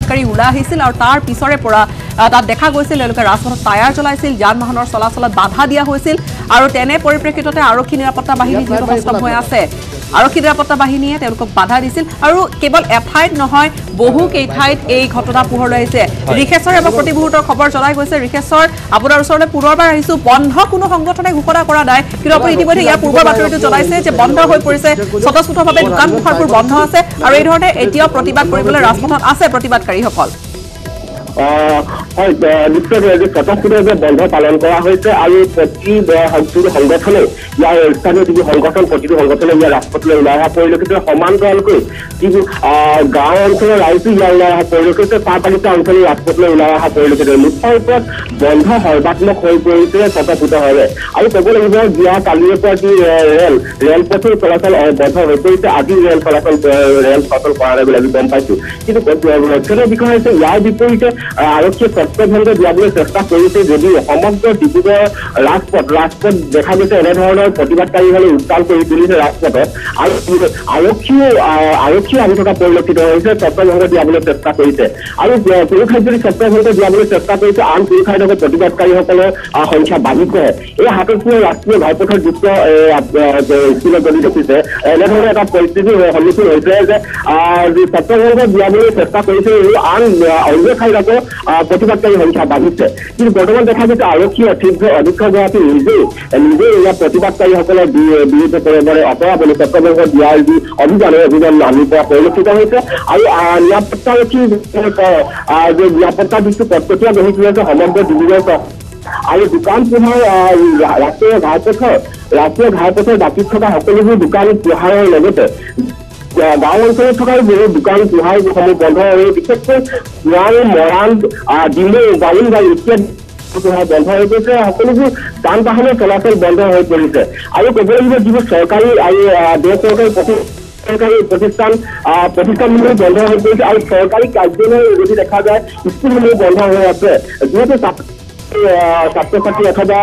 প্ৰতিবাদকাৰী ওলাই আহিছিল আৰু তাৰ পিছৰে পৰা তাত দেখা গৈছিল তেওঁলোকে ৰাজপথত টায়াৰ জ্বলাইছিল যান বাহনৰ চলাচলত বাধা দিয়া হৈছিল আৰু তেনে পৰিপ্ৰেক্ষিততে আৰক্ষী নিৰাপত্তা বাহিনী যিটো সষ্টম হৈ আছে আৰক্ষী নিৰাপত্তা বাহিনীয়ে তেওঁলোকক বাধা দিছিল আৰু কেৱল এঠাইত নহয় বহু কেইঠাইত এই ঘটনা পোহৰলৈ আহিছে ৰিখেশ্বৰ এবং প্ৰতি মুহূৰ্তৰ খবৰ জনাই গৈছে ৰিখেশ্বৰ আপোনাৰ ওচৰলৈ পুনৰবাৰ আহিছো বন্ধ কোনো সংগঠনে ঘোষণা কৰা নাই কিন্তু আপুনি ইতিমধ্যে ইয়াৰ পূৰ্বৰ বাতৰিটো জনাইছে যে বন্ধ হৈ পৰিছে স্বতঃস্ফূৰ্তভাৱে দোকান পোহাৰবোৰ বন্ধ আছে আৰু এই ধৰণে এতিয়াও প্ৰতিবাদ কৰিবলৈ ৰাজপথত আছে প্ৰতিবাদকাৰীসকল নিশ্চয়ভাৱে স্বতঃস্ফূৰ্তভাৱে বন্ধ পালন কৰা হৈছে আৰু প্ৰতি সংগঠনে ইয়াৰ স্থানীয় যিবোৰ সংগঠন প্ৰতিটো সংগঠনে ইয়াৰ ৰাজপথলৈ ওলাই অহা পৰিলক্ষিত সমান্তৰালকৈ যিবোৰ গাঁও অঞ্চলৰ ৰাইজো ইয়াৰ ওলাই অহা পৰিলক্ষিত চাহপালিকা অঞ্চলৰ ৰাজপথলৈ ওলাই অহা পৰিলক্ষিত মুখ্য ওপৰত বন্ধ সৰ্বাত্মক হৈ পৰিছে স্বতঃস্ফূৰ্তভাৱে আৰু ক'ব লাগিব যোৱা কালিৰে পৰা যি ৰেলপথৰ চলাচল বন্ধ হৈ পৰিছে আজি ৰেল চলাচল কৰা নাই বুলি আমি গম পাইছো কিন্তু লক্ষণীয় বিষয় হৈছে ইয়াৰ বিপৰীতে আৰক্ষীয়ে ছত্ৰভংগ দিয়াবলৈ চেষ্টা কৰিছে যদিও সমগ্ৰ ডিব্ৰুগড় ৰাজপথ দেখা গৈছে এনেধৰণৰ প্ৰতিবাদকাৰীসকলে উত্তাল কৰি তুলিছে ৰাজপথত আৰু আৰক্ষীও আহি থকা পৰিলক্ষিত হৈছে ছত্ৰভংগ দিয়াবলৈ চেষ্টা কৰিছে আৰু কোনো ঠাইত যদি ছত্ৰভংগ দিয়াবলৈ চেষ্টা কৰিছে আন কোনো ঠাইত প্ৰতিবাদকাৰীসকলৰ সংখ্যা বাঢ়িছে এই হাতৰপুৰ ৰাষ্ট্ৰীয় ঘাইপথৰ যুক্ত স্কুলত যদি দেখিছে এনেধৰণৰ এটা পৰিস্থিতিৰ সন্মুখীন হৈছে যে ছত্ৰভংগ দিয়াবলৈ চেষ্টা কৰিছে আৰু আন অন্য ঠাইত আকৌ প্ৰতিবাদকাৰী সংখ্যা বাঢ়িছে কিন্তু বৰ্তমান দেখা গৈছে আৰক্ষী অধীক্ষকগৰাকী নিজেই ইয়াৰ প্ৰতিবাদকাৰীসকলৰ বিৰুদ্ধে কৰিবলৈ অপৰাধী ছত্ৰভংগ দিয়াৰ যি অভিযান নামি পৰা পৰিলক্ষিত হৈছে আৰু নিৰাপত্তাৰক্ষী নিৰাপত্তা দিশটো কটকটীয়া গঢ়ি তুলিছে সমগ্ৰ ডিব্ৰুগড় আৰু দোকান পোহাৰ ৰাষ্ট্ৰীয় ঘাইপথৰ দাঁতিত থকা সকলোবোৰ দোকান পোহাৰৰ লগতে গাঁও অঞ্চলত থকা বহু দোকান পোহাৰসমূহ বন্ধ হৈ বিশেষকৈ কুঁৱাল মৰাণ ডিমৌ গাড়ী ইত্যাদি বন্ধ হৈ পৰিছে সকলোবোৰ যান বাহনৰ চলাচল বন্ধ হৈ পৰিছে আৰু ক'ব লাগিব যিবোৰ চৰকাৰী আৰু বেচৰকাৰী প্ৰতিষ্ঠানসমূহ বন্ধ হৈ পৰিছে আৰু চৰকাৰী কাৰ্যালয় যদি দেখা যায় স্কুলসমূহ বন্ধ হৈ আছে যিহেতু ছাত্ৰ ছাত্ৰী অথবা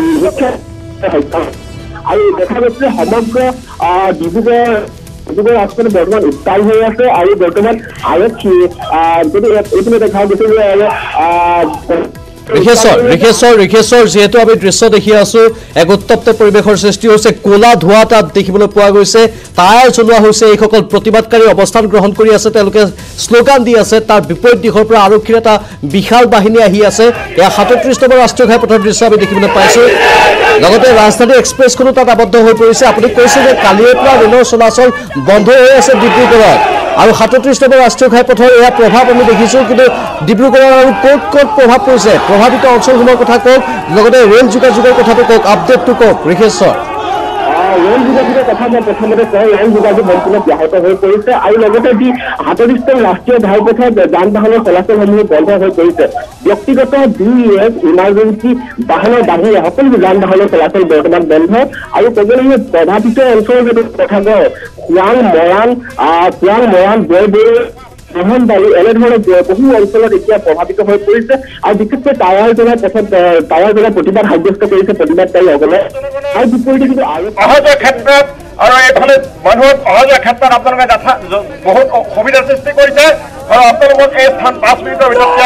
আৰু দেখা গৈছে সমগ্ৰ ডিব্ৰুগড় ৰাজপথ বৰ্তমান উত্তাল হৈ আছে আৰু বৰ্তমান আৰক্ষী যদি এইপিনে দেখা গৈছে যে ৰিখেশ্বৰ যিহেতু আমি দৃশ্য দেখি আছো এক উত্তপ্ত পৰিৱেশৰ সৃষ্টি হৈছে ক'লা ধোঁৱা তাত দেখিবলৈ পোৱা গৈছে টায়াৰ জ্বলোৱা হৈছে এইসকল প্ৰতিবাদকাৰী অৱস্থান গ্ৰহণ কৰি আছে তেওঁলোকে শ্লোগান দি আছে তাৰ বিপৰীত দিশৰ পৰা আৰক্ষীৰ এটা বিশাল বাহিনী আহি আছে এয়া ৩৭ নম্বৰ ৰাষ্ট্ৰীয় ঘাইপথৰ দৃশ্য আমি দেখিবলৈ পাইছো লগতে ৰাজধানী এক্সপ্ৰেছখনো তাত আবদ্ধ হৈ পৰিছে আপুনি কৈছে যে কালিৰ পৰা ৰেলৰ চলাচল বন্ধ হৈ আছে ডিব্ৰুগড়ত আৰু ৩৭ নম্বৰ ৰাষ্ট্ৰীয় ঘাইপথৰ এয়া প্ৰভাৱ আমি দেখিছো কিন্তু ডিব্ৰুগড়ৰ আৰু ক'ত প্ৰভাৱ পৰিছে প্ৰভাৱিত অঞ্চলসমূহৰ কথা কওক লগতে ৰেল যোগাযোগৰ কথাটো কওক আপডেটটো কওক ৰিখেশ্বৰ ৰেল যোগাযোগৰ কথা মই প্ৰথমতে কওঁ ৰেল যোগাযোগ সম্পূৰ্ণ ব্যাহত হৈ পৰিছে আৰু লগতে যি ৩৭ ৰাষ্ট্ৰীয় ঘাইপথত যান বাহনৰ চলাচলসমূহ বন্ধ হৈ পৰিছে ব্যক্তিগত ইমাৰ্জেঞ্চি বাহনৰ বাহিৰে সকলো যান বাহনৰ চলাচল বৰ্তমান বন্ধ আৰু ক'ব লাগিব প্ৰভাৱিত অঞ্চলৰ যদি কথা কওঁ কুঁৱাল মৰাণ জয়দৌল মোহনবাৰী এনেধৰণৰ বহু অঞ্চলত এতিয়া প্ৰভাৱিত হৈ পৰিছে আৰু বিশেষকৈ টায়াৰ জ্বলাই প্ৰতিবাদ সাব্যস্ত কৰিছে প্ৰতিবাদকাৰীসকলে আৰু বিপৰীতে কিন্তু অহা যোৱাৰ ক্ষেত্ৰত আৰু এইফালে মানুহৰ অহা যোৱাৰ ক্ষেত্ৰত আপোনালোকে বহুত অসুবিধাৰ সৃষ্টি কৰিছে আৰু আপোনালোকক এই স্থান 5 মিনিটৰ ভিতৰত ত্যাগ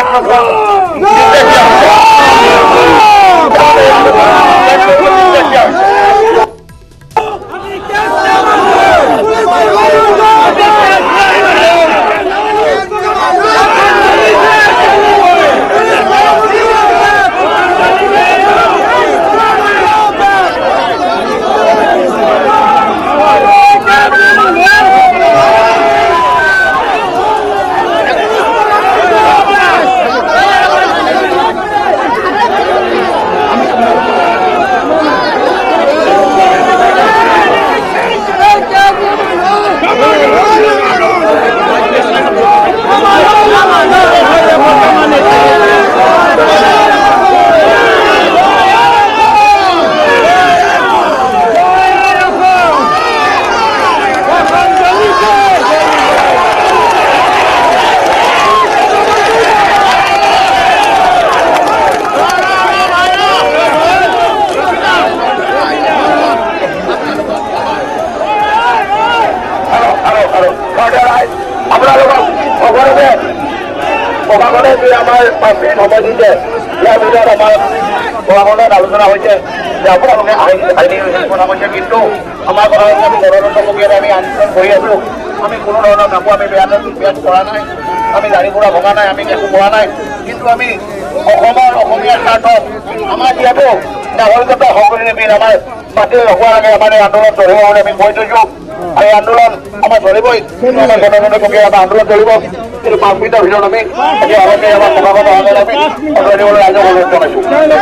প্ৰশাসনে যি আমাৰ 5 মিনিট সময় দিছে ইয়াৰ ভিতৰত আমাৰ প্ৰশাসনত আলোচনা হৈছে যে আপোনালোকে আইনী কথা কৈছে কিন্তু আমাৰ কথা হৈছে আমি গণতন্ত্ৰমুখীভাৱে আমি আন্দোলন কৰি আছো আমি কোনো ধৰণৰ কাকো আমি বেয়া কৰা নাই আমি গাড়ী ঘোঁৰা ভঙা নাই আমি একো কৰা নাই কিন্তু আমি অসমীয়াৰ স্বাৰ্থত আমাৰ যিহেতু নাগৰিকত্ব সংশোধনী বিল আমাৰ বাতিল হোৱাৰ আগে আমাৰ এই আন্দোলন চলিব বুলি আমি কৈ থৈছোঁ আৰু এই আন্দোলন আমাৰ চলিবই আমাৰ গণতন্ত্ৰমুখী আমাৰ আন্দোলন চলিব কিন্তু 5 মিনিটৰ ভিতৰত আমি এতিয়া আগতে আমাৰ সভাপতি আমি আঁতৰাই দিবলৈ ৰাইজক অনুৰোধ জনাইছোঁ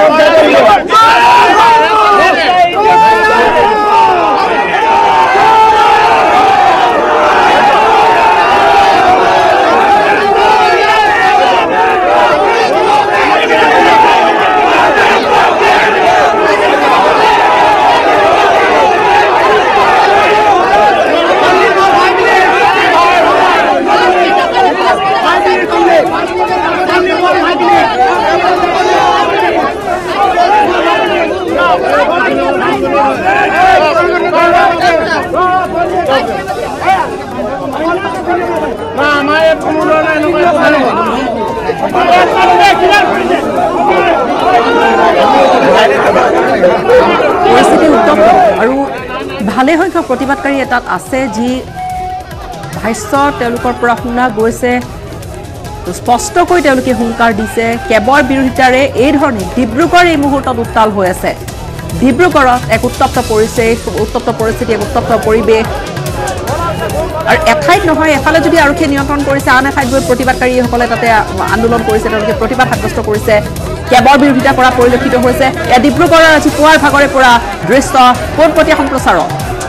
পৰিস্থিতি উত্তপ্ত আৰু ভালে সংখ্যক প্ৰতিবাদকাৰী এটাত আছে যি ভাষ্য তেওঁলোকৰ পৰা শুনা গৈছে স্পষ্টকৈ তেওঁলোকে হুংকাৰ দিছে কেৱল বিৰোধিতাৰে এই ধৰণে ডিব্ৰুগড় এই মুহূৰ্তত উত্তাল হৈ আছে ডিব্ৰুগড়ত এক উত্তপ্ত পৰিস্থিতি এক উত্তপ্ত পৰিৱেশ আৰু এঠাইত নহয় এফালে যদি আৰক্ষীয়ে নিয়ন্ত্ৰণ কৰিছে আন এঠাইত গৈ প্ৰতিবাদকাৰীসকলে তাতে আন্দোলন কৰিছে তেওঁলোকে প্ৰতিবাদ সাব্যস্ত কৰিছে কেৱল বিৰোধিতা কৰা পৰিলক্ষিত হৈছে এয়া ডিব্ৰুগড়ৰ আজি পুৱাৰ ভাগৰে পৰা দৃশ্য পোনপটীয়া সম্প্ৰচাৰত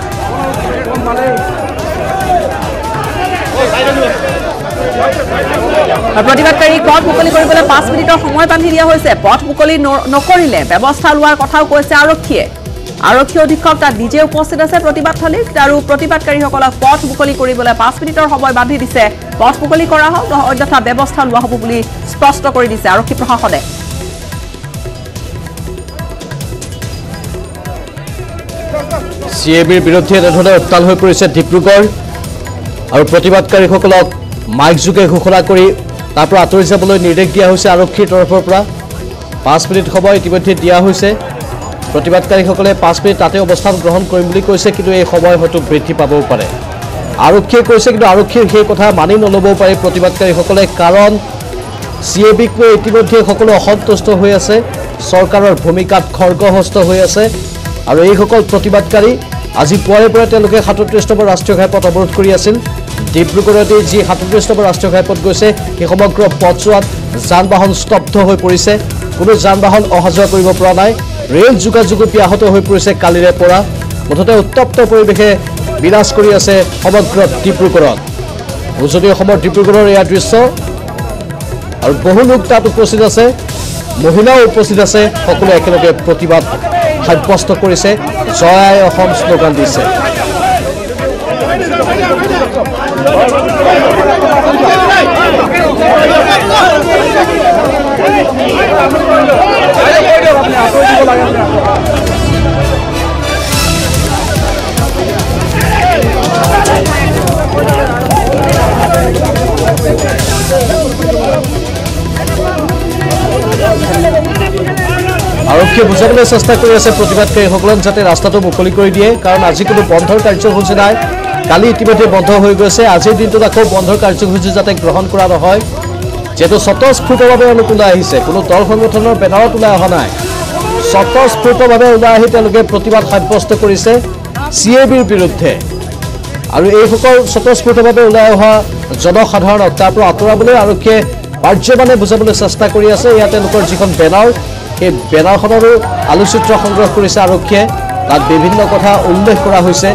প্ৰতিবাদকাৰী পথ মুকলি কৰিবলৈ 5 মিনিটৰ সময় বান্ধি দিয়া হৈছে পথ মুকলি নকৰিলে ব্যৱস্থা লোৱাৰ কথাও কৈছে আৰক্ষী অধীক্ষক তাত নিজে উপস্থিত আছে প্ৰতিবাদস্থলীত আৰু প্ৰতিবাদকাৰীসকলক পথ মুকলি কৰিবলৈ 5 মিনিটৰ সময় বান্ধি দিছে পথ মুকলি কৰা হওক অন্যথা ব্যৱস্থা লোৱা হ'ব বুলি স্পষ্ট কৰি দিছে আৰক্ষী প্ৰশাসনে CABৰ বিৰুদ্ধে এনেধৰণে উত্তাল হৈ পৰিছে ডিব্ৰুগড় আৰু প্ৰতিবাদকাৰীসকলক মাইক যোগে ঘোষণা কৰি তাৰ পৰা আঁতৰি যাবলৈ নিৰ্দেশ দিয়া হৈছে আৰক্ষীৰ তৰফৰ পৰা 5 মিনিট সময় ইতিমধ্যে দিয়া হৈছে প্ৰতিবাদকাৰীসকলে 5 মিনিট তাতে অৱস্থান গ্ৰহণ কৰিম বুলি কৈছে কিন্তু এই সময় হয়তো বৃদ্ধি পাবও পাৰে আৰক্ষীয়ে কৈছে কিন্তু আৰক্ষীৰ সেই কথা মানি নল'বও পাৰে প্ৰতিবাদকাৰীসকলে কাৰণ CABক লৈ ইতিমধ্যে সকলো অসন্তুষ্ট হৈ আছে চৰকাৰৰ ভূমিকাত খৰ্গহস্ত হৈ আছে আৰু এইসকল প্ৰতিবাদকাৰী আজি পুৱাৰে পৰা তেওঁলোকে 37 নম্বৰ ৰাষ্ট্ৰীয় ঘাইপথ অৱৰোধ কৰি আছিল ডিব্ৰুগড়তে যি 37 নম্বৰ ৰাষ্ট্ৰীয় ঘাইপথ গৈছে সেই সমগ্ৰ পথছোৱাত যান বাহন স্তব্ধ হৈ পৰিছে কোনো যান বাহন অহা যোৱা কৰিব পৰা নাই ৰেল যোগাযোগ ব্যাহত হৈ পৰিছে কালিৰে পৰা মুঠতে উত্তপ্ত পৰিৱেশে বিৰাজ কৰি আছে সমগ্ৰ ডিব্ৰুগড়ত উজনি অসমৰ ডিব্ৰুগড়ৰ এয়া দৃশ্য আৰু বহু লোক তাত উপস্থিত আছে মহিলাও উপস্থিত আছে সকলোৱে একেলগে প্ৰতিবাদ সাব্যস্ত কৰিছে জয় অসম স্লোগান দিছে আৰক্ষীয়ে বুজাবলৈ চেষ্টা কৰি আছে প্ৰতিবাদকাৰীসকলক যাতে ৰাস্তাটো মুকলি কৰি দিয়ে কাৰণ আজি কোনো বন্ধৰ কাৰ্যসূচী নাই কালি ইতিমধ্যে বন্ধ হৈ গৈছে আজিৰ দিনটোত আকৌ বন্ধৰ কাৰ্যসূচী যাতে গ্ৰহণ কৰা নহয় যেহেতু স্বতঃস্ফূৰ্তভাৱে তেওঁলোক ওলাই আহিছে কোনো দল সংগঠনৰ বেনাৰত ওলাই অহা নাই স্বতঃস্ফূৰ্তভাৱে ওলাই আহি তেওঁলোকে প্ৰতিবাদ সাব্যস্ত কৰিছে CABৰ বিৰুদ্ধে আৰু এইসকল স্বতঃস্ফূৰ্তভাৱে ওলাই অহা জনসাধাৰণক তাৰ পৰা আঁতৰাবলৈ আৰক্ষীয়ে পাৰ্যমানে বুজাবলৈ চেষ্টা কৰি আছে ইয়াত তেওঁলোকৰ যিখন বেনাৰ এই বেনাৰখনৰো আলোকচিত্ৰ সংগ্ৰহ কৰিছে আৰক্ষীয়ে তাত বিভিন্ন কথা উল্লেখ কৰা হৈছে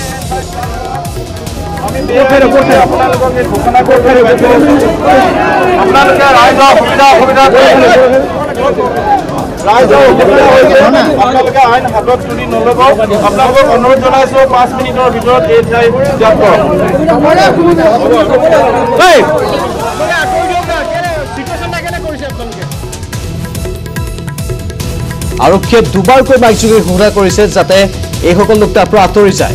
আপোনালোকে আইন হাতত তুলি নল'ব আপোনালোকক অনুৰোধ জনাইছো 5 মিনিটৰ ভিতৰত এই ঠাই ত্যাগ কৰক আৰক্ষীয়ে দুবাৰকৈ মাইক যোগে ঘোষণা কৰিছে যাতে এইসকল লোক তাৰ পৰা আঁতৰি যায়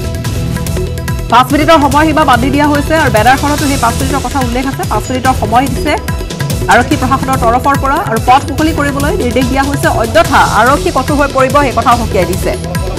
5 মিনিটৰ সময়সীমা বান্ধি দিয়া হৈছে আৰু বেনাৰখনতো সেই 5 মিনিটৰ কথা উল্লেখ আছে 5 মিনিটৰ সময় দিছে আৰক্ষী প্ৰশাসনৰ তৰফৰ পৰা আৰু পথ মুকলি কৰিবলৈ নিৰ্দেশ দিয়া হৈছে অন্যথা আৰক্ষী কঠোৰ হৈ পৰিব এই কথাও সকীয়াই দিছে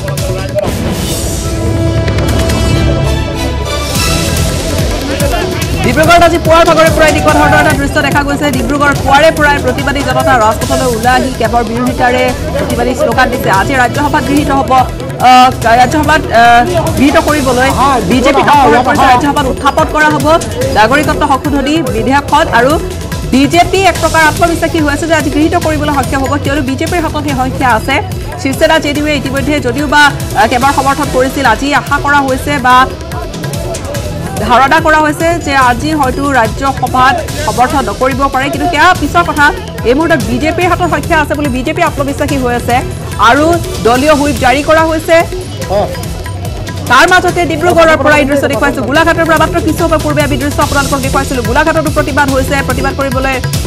ডিব্ৰুগড়ত আজি পুৱাৰ ভাগৰে পৰাই এনেকুৱা ধৰণৰ এটা দৃশ্য দেখা গৈছে ডিব্ৰুগড় পুৱাৰে পৰাই প্ৰতিবাদী জনতা ৰাজপথলৈ ওলাই আহি কেবৰ বিৰোধিতাৰে প্ৰতিবাদী শ্লোগান দিছে আজি ৰাজ্যসভাত গৃহীত হ'ব ৰাজ্যসভাত গৃহীত কৰিবলৈ বিজেপি ৰাজ্যসভাত উত্থাপন কৰা হ'ব নাগৰিকত্ব সংশোধনী বিধেয়কখন আৰু বিজেপি এক প্ৰকাৰ আত্মবিশ্বাসী হৈ আছে যে আজি গৃহীত কৰিবলৈ সক্ষম হ'ব কিয়নো বিজেপিৰ হাতত সেই সংখ্যা আছে শিৱসেনা জেডিউৱে ইতিমধ্যে যদিও বা কেবৰ সমৰ্থন কৰিছিল আজি আশা কৰা হৈছে বা ধাৰণা কৰা হৈছে যে আজি হয়তো ৰাজ্যসভাত সমৰ্থন নকৰিব পাৰে কিন্তু সেয়া পিছৰ কথা এই মুহূৰ্তত বিজেপিৰ হাতত সংখ্যা আছে বুলি বিজেপি আত্মবিশ্বাসী হৈ আছে আৰু দলীয় হুইপ জাৰি কৰা হৈছে তাৰ মাজতে ডিব্ৰুগড়ৰ পৰা এই দৃশ্য দেখুৱাইছো গোলাঘাটৰ পৰা মাত্ৰ কিছু সময় পূৰ্বে আমি দৃশ্য আপোনালোকক দেখুৱাইছিলো গোলাঘাটতো প্ৰতিবাদ হৈছে প্ৰতিবাদ কৰিবলৈ